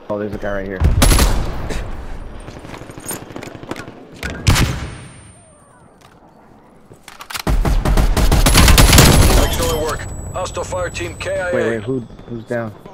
Oh, there's a guy right here. Excellent work. Hostile fire team KIA. Wait, who's down?